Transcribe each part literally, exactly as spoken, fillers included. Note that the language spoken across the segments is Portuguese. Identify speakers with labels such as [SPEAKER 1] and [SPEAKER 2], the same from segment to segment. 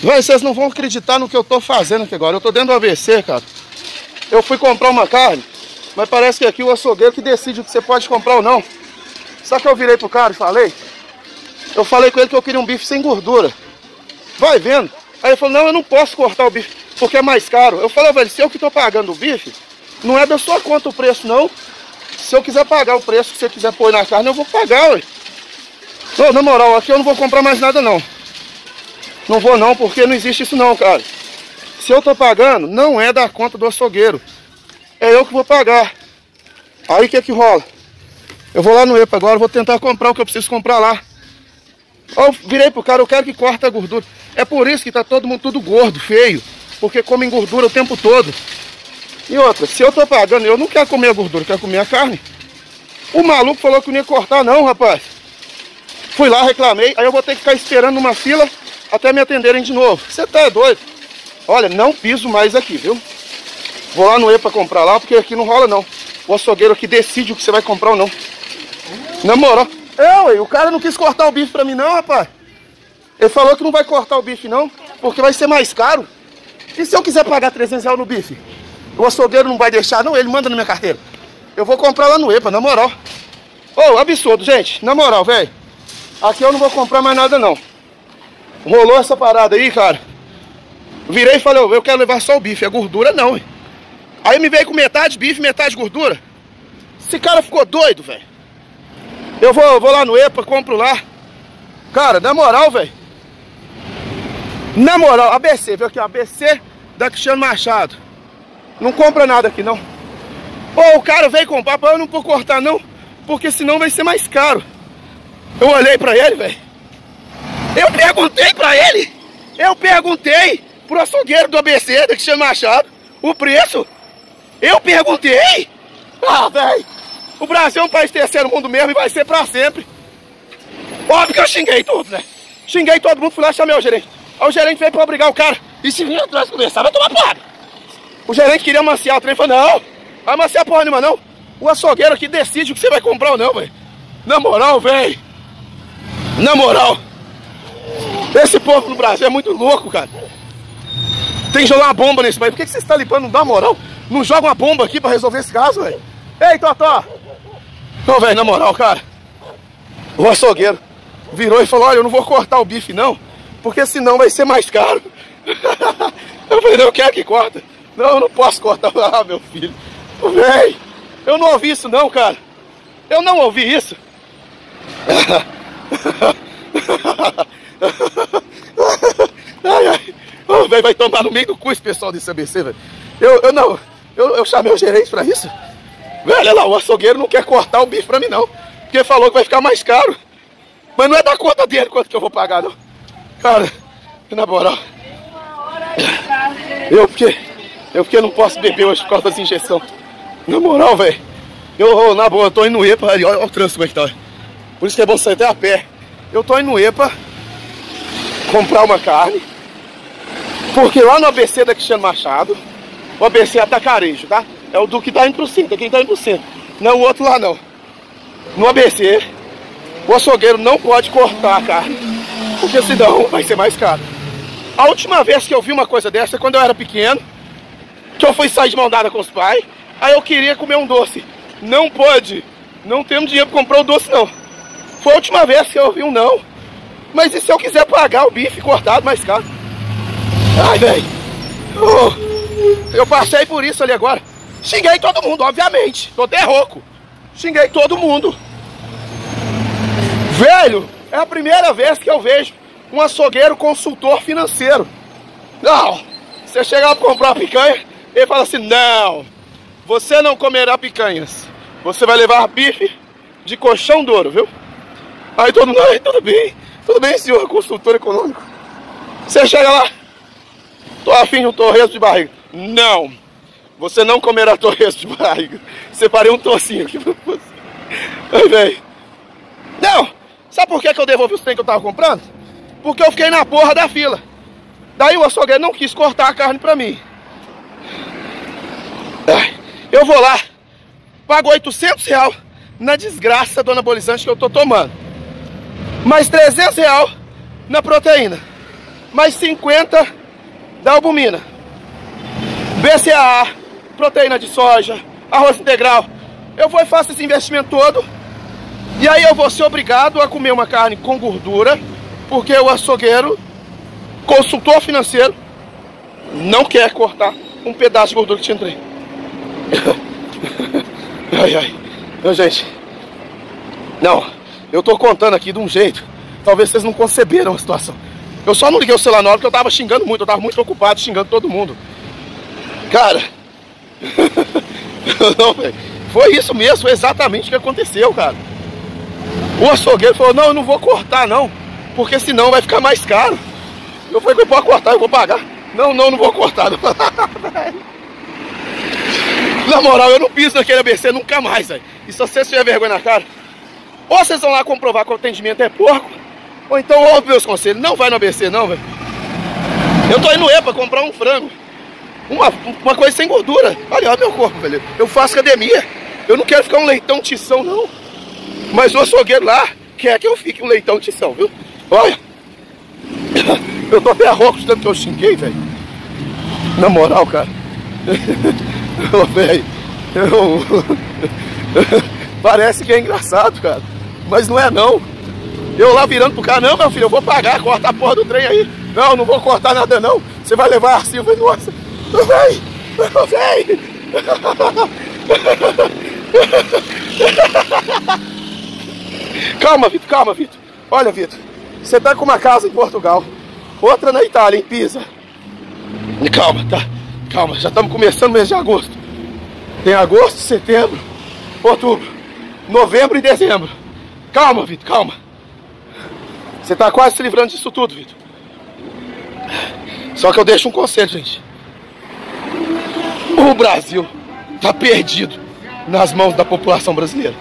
[SPEAKER 1] Véi, vocês não vão acreditar no que eu tô fazendo aqui agora. Eu tô dentro do A B C, cara. Eu fui comprar uma carne, mas parece que aqui o açougueiro que decide o que você pode comprar ou não. Sabe que eu virei pro cara e falei? Eu falei com ele que eu queria um bife sem gordura. Vai vendo. Aí ele falou, não, eu não posso cortar o bife, porque é mais caro. Eu falei, velho, se eu que tô pagando o bife, não é da sua conta o preço, não. Se eu quiser pagar o preço que você quiser pôr na carne, eu vou pagar, ué. Ô, na moral, aqui eu não vou comprar mais nada, não. Não vou não, porque não existe isso não, cara. Se eu tô pagando, não é da conta do açougueiro. É eu que vou pagar. Aí o que que rola? Eu vou lá no EPA agora, vou tentar comprar o que eu preciso comprar lá. Eu virei pro cara, eu quero que corta a gordura. É por isso que tá todo mundo tudo gordo, feio. Porque comem gordura o tempo todo. E outra, se eu tô pagando, eu não quero comer a gordura, eu quero comer a carne. O maluco falou que não ia cortar não, rapaz. Fui lá, reclamei, aí eu vou ter que ficar esperando numa fila até me atenderem de novo. Você tá doido? Olha, não piso mais aqui, viu? Vou lá no EPA comprar lá, porque aqui não rola não. O açougueiro aqui decide o que você vai comprar ou não. Na moral. É, ué, o cara não quis cortar o bife pra mim não, rapaz. Ele falou que não vai cortar o bife não, porque vai ser mais caro. E se eu quiser pagar trezentos reais no bife? O açougueiro não vai deixar não, ele manda na minha carteira. Eu vou comprar lá no EPA, na moral. Ô, oh, absurdo, gente. Na moral, velho. Aqui eu não vou comprar mais nada não. Rolou essa parada aí, cara. Virei e falei, eu quero levar só o bife, a gordura não, hein? Aí me veio com metade bife, metade gordura. Esse cara ficou doido, velho. Eu vou, vou lá no EPA, compro lá. Cara, na moral, velho. Na moral, A B C, viu aqui, A B C da Cristiano Machado. Não compra nada aqui, não. Pô, o cara veio comprar, eu não vou cortar, não. Porque senão vai ser mais caro. Eu olhei pra ele, velho. Eu perguntei pra ele. Eu perguntei pro açougueiro do A B C, da Cristiano Machado, o preço. Eu perguntei. Ah, velho. O Brasil é um país terceiro mundo mesmo e vai ser pra sempre. Óbvio que eu xinguei tudo, né? Xinguei todo mundo, fui lá e chamei o gerente. Aí o gerente veio pra obrigar o cara. E se vir atrás conversar, vai tomar porrada. O gerente queria amaciar o trem, falou, não, vai amaciar porra nenhuma não. O açougueiro aqui decide o que você vai comprar ou não, velho. Na moral, velho. Na moral. Esse povo no Brasil é muito louco, cara. Tem que jogar uma bomba nesse país. Por que, que você está limpando? Não dá moral? Não joga uma bomba aqui pra resolver esse caso, velho? Ei, Totó. Ô, velho, na moral, cara. O açougueiro virou e falou, olha, eu não vou cortar o bife, não. Porque senão vai ser mais caro. Eu falei, não, eu quero que corta. Não, eu não posso cortar. Ah, meu filho. Véi, eu não ouvi isso não, cara. Eu não ouvi isso. Ai, ai. Oh, véi, vai tomar no meio do cu esse pessoal desse A B C, velho. Eu, eu não, eu, eu chamei o gerente pra isso. Velho, olha lá, o açougueiro não quer cortar o bife pra mim, não. Porque falou que vai ficar mais caro. Mas não é da conta dele quanto que eu vou pagar, não. Cara, na moral. Eu porque, eu porque não posso beber hoje por causa das injeções. Na moral, velho. Eu, na boa, eu tô indo no EPA. Olha, olha o trânsito como é que tá. Por isso que é bom sair até a pé. Eu tô indo no EPA comprar uma carne. Porque lá no A B C da Cristiano Machado, o A B C é atacarejo, tá? É o do que tá indo pro centro, é quem tá indo pro centro. Não o outro lá, não. No A B C, o açougueiro não pode cortar a carne, porque senão vai ser mais caro. A última vez que eu vi uma coisa dessa, quando eu era pequeno, que eu fui sair de mão dada com os pais, aí eu queria comer um doce. Não pode. Não temos dinheiro pra comprar o doce, não. Foi a última vez que eu vi um não. Mas e se eu quiser pagar o bife cortado mais caro? Ai, velho. Oh, eu passei por isso ali agora. Xinguei todo mundo, obviamente. Tô até rouco. Xinguei todo mundo. Velho, é a primeira vez que eu vejo um açougueiro consultor financeiro. Não, você chega lá pra comprar uma picanha, ele fala assim, não, você não comerá picanhas. Você vai levar bife de colchão de ouro, viu? Aí todo mundo, ai, tudo bem, tudo bem, senhor consultor econômico. Você chega lá, tô afim de um torresmo de barriga. Não, você não comerá torresmo de barriga. Separei um tocinho aqui pra você. Ai, velho. Não, sabe por que que eu devolvi os trem que eu tava comprando? Porque eu fiquei na porra da fila. Daí o açougueiro não quis cortar a carne pra mim. Ai, eu vou lá, pago oitocentos reais na desgraça do anabolizante que eu tô tomando. Mais trezentos reais na proteína. mais cinquenta da albumina. B C A A, proteína de soja, arroz integral. Eu vou e faço esse investimento todo. E aí eu vou ser obrigado a comer uma carne com gordura, porque o açougueiro, consultor financeiro, não quer cortar um pedaço de gordura que tinha entrei. Ai, ai. Não, gente. Não, eu tô contando aqui de um jeito. Talvez vocês não conceberam a situação. Eu só não liguei o celular na hora porque eu tava xingando muito. Eu tava muito ocupado xingando todo mundo. Cara. Não, véio. Foi isso mesmo, foi exatamente o que aconteceu, cara. O açougueiro falou, não, eu não vou cortar não, porque senão vai ficar mais caro. Eu falei, eu posso cortar, eu vou pagar. Não, não, não vou cortar. Não. Na moral, eu não piso naquele A B C nunca mais, velho. E se vocês tiverem vergonha na cara, ou vocês vão lá comprovar que o atendimento é porco, ou então ouve meus conselhos. Não vai no A B C não, velho. Eu tô indo no EPA comprar um frango. Uma, uma coisa sem gordura. Olha, olha meu corpo, velho. Eu faço academia. Eu não quero ficar um leitão tição, não. Mas o açougueiro lá quer que eu fique um leitão tição, viu? Olha. Eu tô até rouco de tanto que eu xinguei, velho. Na moral, cara. Ô, velho. Eu... Parece que é engraçado, cara. Mas não é, não. Eu lá virando pro cara, não, meu filho, eu vou pagar, cortar a porra do trem aí. Não, não vou cortar nada, não. Você vai levar assim, eu falei, nossa. Véi! Véi! Calma, Vitor, calma, Vitor. Olha, Vitor, você tá com uma casa em Portugal, outra na Itália, em Pisa. Calma, tá? Calma, já estamos começando o mês de agosto. Tem agosto, setembro, outubro, novembro e dezembro. Calma, Vitor, calma. Você tá quase se livrando disso tudo, Vitor. Só que eu deixo um conselho, gente. O Brasil tá perdido nas mãos da população brasileira.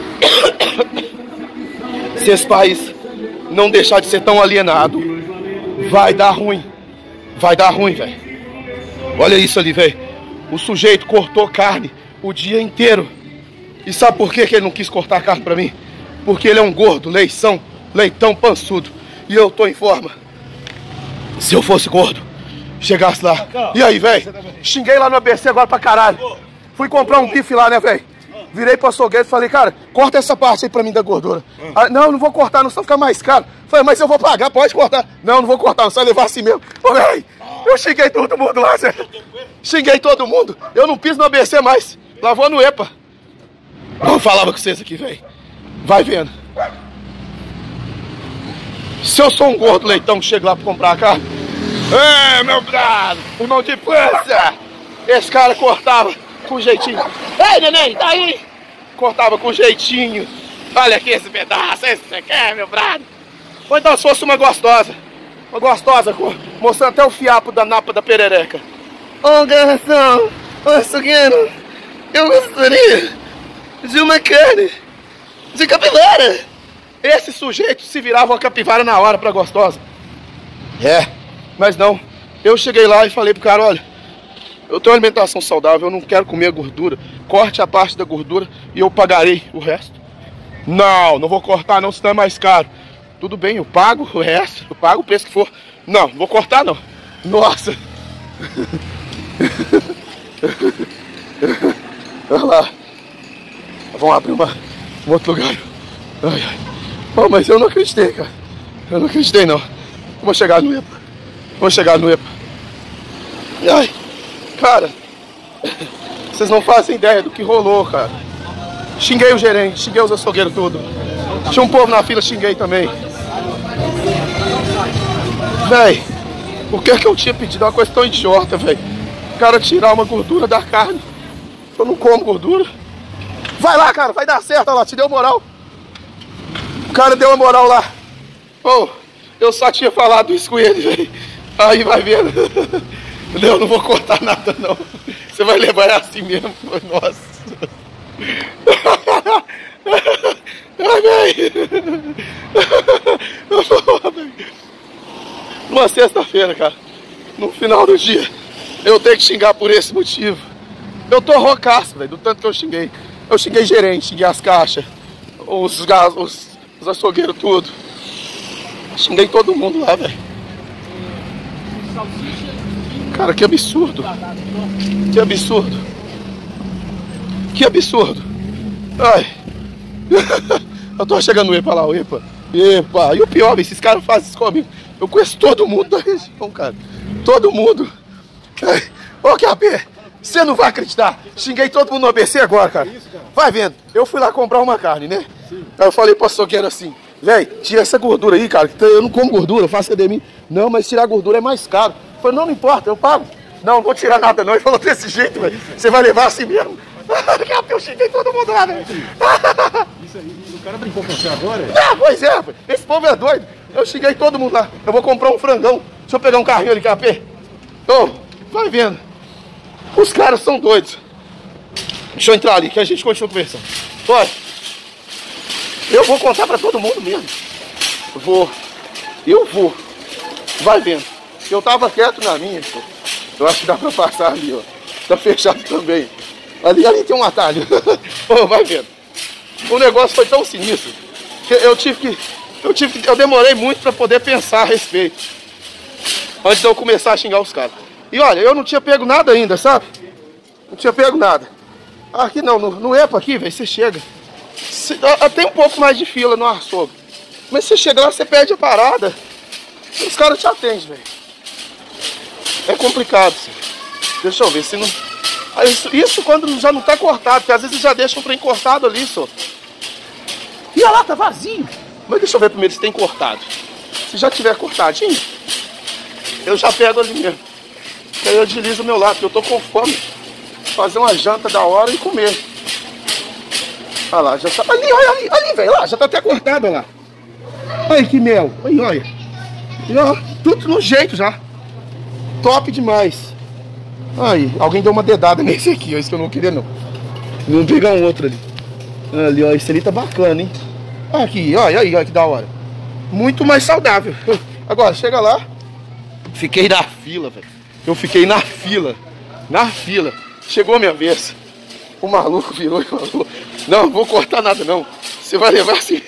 [SPEAKER 1] Se esse país não deixar de ser tão alienado, vai dar ruim. Vai dar ruim, velho. Olha isso ali, velho. O sujeito cortou carne o dia inteiro. E sabe por que que ele não quis cortar carne pra mim? Porque ele é um gordo, leição, leitão pançudo. E eu tô em forma. Se eu fosse gordo, chegasse lá. E aí, velho? Xinguei lá no A B C agora pra caralho. Fui comprar um bife lá, né, velho? Virei pro açougueiro e falei, cara, corta essa parte aí pra mim da gordura. Ah, não, não vou cortar, não, só ficar mais caro. Falei, mas eu vou pagar, pode cortar. Não, não vou cortar, não, só levar assim mesmo. Ô, velho, eu xinguei todo mundo lá, Zé. Xinguei todo mundo. Eu não piso no A B C mais. Lá vou no EPA. Eu falava com vocês aqui, velho. Vai vendo. Se eu sou um gordo leitão que chega lá pra comprar a carne. É, meu brado, irmão de pança. Esse cara cortava com jeitinho. Ei, neném, tá aí? Cortava com jeitinho. Olha aqui esse pedaço, esse que você quer, meu brado. Ou então se fosse uma gostosa. Uma gostosa, mostrando até o fiapo da napa da perereca. Ô, garçom, ô, açougueiro, eu gostaria de uma carne de capivara. Esse sujeito se virava uma capivara na hora pra gostosa. É, mas não. Eu cheguei lá e falei pro cara, olha, eu tenho uma alimentação saudável, eu não quero comer gordura. Corte a parte da gordura e eu pagarei o resto. Não, não vou cortar não, senão é mais caro. Tudo bem, eu pago o resto, eu pago o preço que for. Não, não vou cortar não. Nossa. Olha lá. Vamos abrir uma, um outro lugar. Ai, ai. Oh, mas eu não acreditei, cara. Eu não acreditei não. Vou chegar no EPA. Vou chegar no EPA. Ai, cara. Vocês não fazem ideia do que rolou, cara. Xinguei o gerente, xinguei os açougueiros tudo. Tinha um povo na fila, xinguei também. Véi, o que é que eu tinha pedido? Uma coisa tão idiota, véi. O cara tirar uma gordura da carne. Eu não como gordura. Vai lá, cara, vai dar certo, olha lá, te deu moral. O cara deu uma moral lá. Oh, eu só tinha falado isso com ele, velho. Aí vai vendo. Não, não vou cortar nada, não. Você vai levar assim mesmo. Nossa. Ai, velho. Uma sexta-feira, cara. No final do dia, eu tenho que xingar por esse motivo. Eu tô roucaço, velho, do tanto que eu xinguei. Eu xinguei gerente, xinguei as caixas, os, os, os açougueiros, tudo. Xinguei todo mundo lá, velho. Cara, que absurdo. Que absurdo. Que absurdo. Ai. Eu tô chegando no EPA lá, o EPA. EPA. E o pior, esses caras fazem isso comigo. Eu conheço todo mundo da região, cara. Todo mundo. Ai. Ô, Q A P, você não vai acreditar. Xinguei todo mundo no A B C agora, cara. Vai vendo. Eu fui lá comprar uma carne, né? Aí eu falei pro açougueiro assim, véi, tira essa gordura aí, cara. Eu não como gordura, eu faço academia. Não, mas tirar gordura é mais caro. Eu falei, não, não importa, eu pago. Não, não vou tirar nada não. Ele falou desse jeito, velho. Você vai levar assim mesmo. Eu xinguei todo mundo lá, velho.
[SPEAKER 2] Isso aí, o cara brincou com você agora?
[SPEAKER 1] Ah, pois é, esse povo é doido. Eu xinguei todo mundo lá. Eu vou comprar um frangão. Deixa eu pegar um carrinho ali, Q A P. Ô, vai vendo. Os caras são doidos. Deixa eu entrar ali, que a gente continua conversando. Olha, eu vou contar pra todo mundo mesmo. Vou. Eu vou. Vai vendo. Eu tava quieto na minha, pô. Eu acho que dá pra passar ali, ó. Tá fechado também. Ali, ali tem um atalho. Pô, vai vendo. O negócio foi tão sinistro que eu tive que. Eu tive que. Eu demorei muito pra poder pensar a respeito. Antes de eu começar a xingar os caras. E olha, eu não tinha pego nada ainda, sabe? Não tinha pego nada. Aqui não, no, no EPA aqui, velho, você chega. Cê, tem um pouco mais de fila no açougue. Mas você chega lá, você pede a parada. Os caras te atendem, velho. É complicado, assim. Deixa eu ver se não. Isso, isso quando já não tá cortado, porque às vezes já deixa um trem cortado ali, só. E olha lá, tá vazio. Mas deixa eu ver primeiro se tem cortado. Se já tiver cortadinho, eu já pego ali mesmo. Aí eu deslizo o meu lado, porque eu tô com fome. Fazer uma janta da hora e comer. Olha lá, já tá. Ali, olha ali, ali, velho, lá, já tá até cortado, olha lá. Olha que mel, olha, olha. E, ó, tudo no jeito já. Top demais. Aí, alguém deu uma dedada nesse aqui, ó, isso que eu não queria não. Vamos pegar um outro ali. Ali, ó, esse ali tá bacana, hein. Aqui, olha aí, olha que da hora. Muito mais saudável. Agora, chega lá. Fiquei na fila, velho. Eu fiquei na fila. Na fila. Chegou a minha vez. O maluco virou e falou: não, não vou cortar nada não. Você vai levar assim.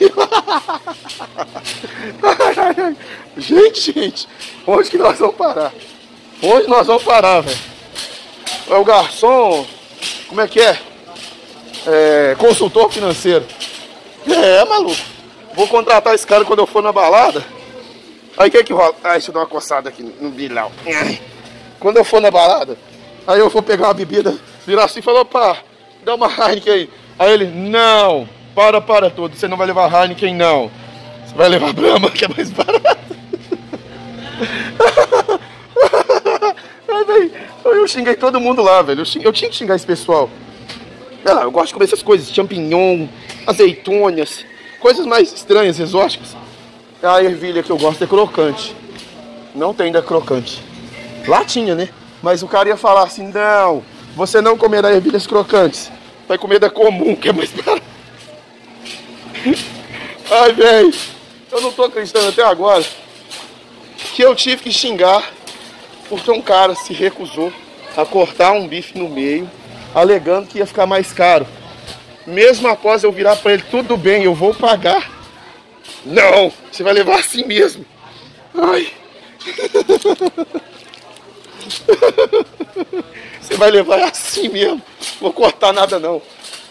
[SPEAKER 1] Gente, gente. Onde que nós vamos parar? Onde nós vamos parar, velho? É o garçom. Como é que é? É, consultor financeiro. É, maluco. Vou contratar esse cara quando eu for na balada. Aí o que que rola? Ai, deixa eu dar uma coçada aqui no bilhão. Quando eu for na balada, aí eu vou pegar uma bebida, virar assim e falar: opa, dá uma Heineken aí. Aí ele: não, para, para tudo. Você não vai levar Heineken, não. Você vai levar Brahma, que é mais barato. Eu xinguei todo mundo lá, velho. Eu, xing... eu tinha que xingar esse pessoal. Olha lá, eu gosto de comer essas coisas, champignon, azeitonas, coisas mais estranhas, exóticas. A ervilha que eu gosto é crocante. Não tem da crocante. Lá tinha, né? Mas o cara ia falar assim: não, você não comerá ervilhas crocantes. Vai comer da comum, que é mais barato. Ai, velho, eu não tô acreditando até agora que eu tive que xingar porque um cara se recusou a cortar um bife no meio, alegando que ia ficar mais caro. Mesmo após eu virar pra ele: tudo bem, eu vou pagar. Não, você vai levar assim mesmo. Ai. Você vai levar assim mesmo. Não vou cortar nada não.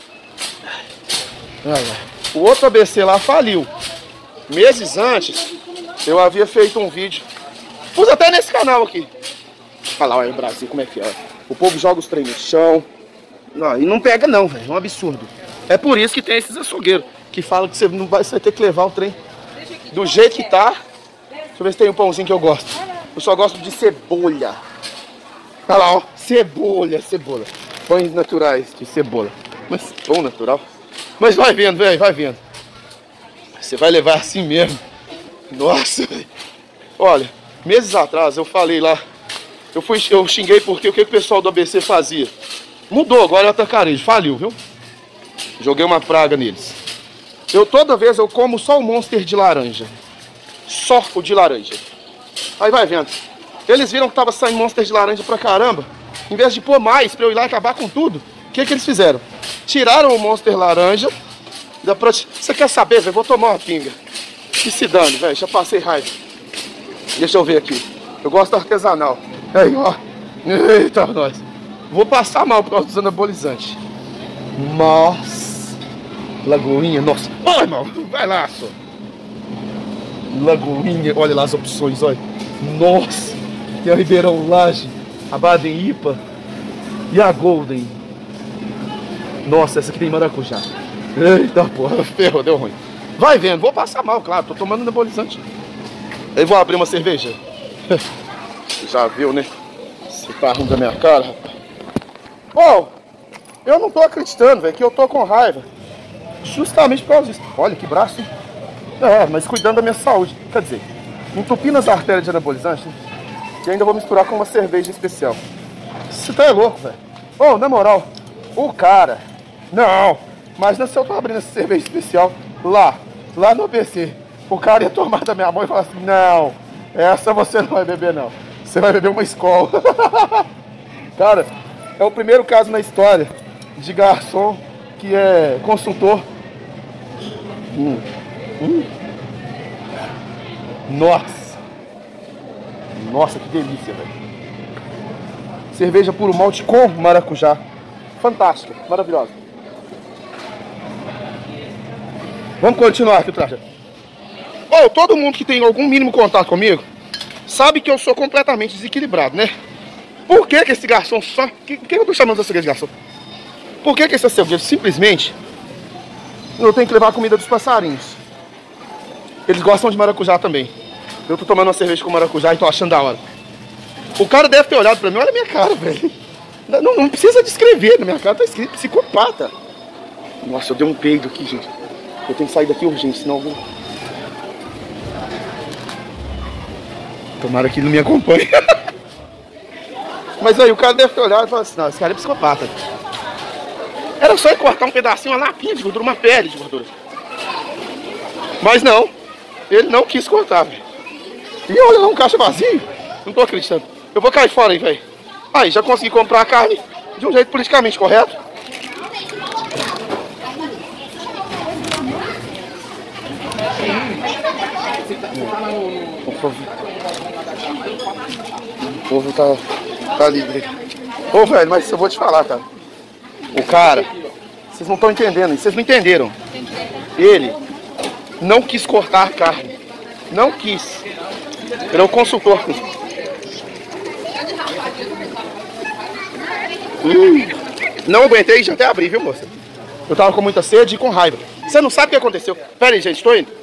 [SPEAKER 1] O outro A B C lá faliu. Meses antes, eu havia feito um vídeo. Pus até nesse canal aqui. Olha lá, olha o Brasil, como é que é. O povo joga os trem no chão. Não, e não pega não, velho. É um absurdo. É por isso que tem esses açougueiros que falam que você não vai, você vai ter que levar o trem do jeito que tá. Deixa eu ver se tem um pãozinho que eu gosto. Eu só gosto de cebola. Olha lá, ó. Cebola, cebola. Pães naturais de cebola. Mas pão natural. Mas vai vendo, velho, vai vendo. Você vai levar assim mesmo. Nossa, velho. Olha, meses atrás eu falei lá. Eu, fui, eu xinguei porque o que, que o pessoal do A B C fazia? Mudou, agora é o atacarejo. Faliu, viu? Joguei uma praga neles. Eu toda vez eu como só o Monster de laranja. Só o de laranja. Aí vai vendo. Eles viram que tava saindo Monster de laranja pra caramba. Em vez de pôr mais pra eu ir lá e acabar com tudo, o que que eles fizeram? Tiraram o Monster laranja. Da pra... Você quer saber, velho? Vou tomar uma pinga. Que se dane, velho. Já passei raiva. Deixa eu ver aqui. Eu gosto do artesanal. Aí, ó. Eita, nós. Vou passar mal por causa dos anabolizantes. Nossa. Lagoinha, nossa. Ai, irmão, vai lá, só. Lagoinha, olha lá as opções, olha. Nossa. Tem a Ribeirão Laje, a Baden Ipa e a Golden. Nossa, essa aqui tem maracujá. Eita, porra, ferrou, deu ruim. Vai vendo, vou passar mal, claro, tô tomando anabolizante. Aí vou abrir uma cerveja. Já viu, né? Você tá rindo da minha cara, rapaz. Bom, eu não tô acreditando, velho, que eu tô com raiva. Justamente por causa disso. Olha que braço, hein? É, mas cuidando da minha saúde. Quer dizer, entupindo as artérias de anabolizante, né? E ainda vou misturar com uma cerveja especial. Você tá louco, velho. Ô, na moral, o cara... Não, imagina se eu tô abrindo essa cerveja especial lá, lá no P C. O cara ia tomar da minha mão e falar assim, não, essa você não vai beber não. Você vai beber uma Skol. Cara, é o primeiro caso na história de garçom que é consultor. Hum. Hum. Nossa. Nossa, que delícia, velho. Cerveja puro malte com maracujá. Fantástica, maravilhosa. Vamos continuar aqui, Traja. Oh, todo mundo que tem algum mínimo contato comigo sabe que eu sou completamente desequilibrado, né? Por que que esse garçom só... Por que, que eu tô chamando esse de garçom? Por que que esse açougueiro simplesmente... Eu tenho que levar a comida dos passarinhos. Eles gostam de maracujá também. Eu tô tomando uma cerveja com maracujá e tô achando da hora. O cara deve ter olhado pra mim, olha a minha cara, velho. Não, não precisa descrever, na minha cara tá escrito psicopata. Nossa, eu dei um peido aqui, gente. Eu tenho que sair daqui urgente, senão eu vou... Tomara que ele não me acompanhe. Mas aí o cara deve ter olhado e falado assim, não, esse cara é psicopata. Era só ele cortar um pedacinho, uma lapinha de gordura, uma pele de gordura. Mas não, ele não quis cortar, velho. E olha lá, um caixa vazio. Não tô acreditando. Eu vou cair fora aí, velho. Aí, já consegui comprar a carne de um jeito politicamente correto. O povo, o povo tá, tá livre. Ô, velho, mas eu vou te falar, cara. O cara, vocês não estão entendendo, vocês não entenderam. Ele não quis cortar a carne. Não quis. Ele é o consultor. Hum, não aguentei, já até abri, viu, moça? Eu tava com muita sede e com raiva. Você não sabe o que aconteceu. Pera aí, gente, tô indo.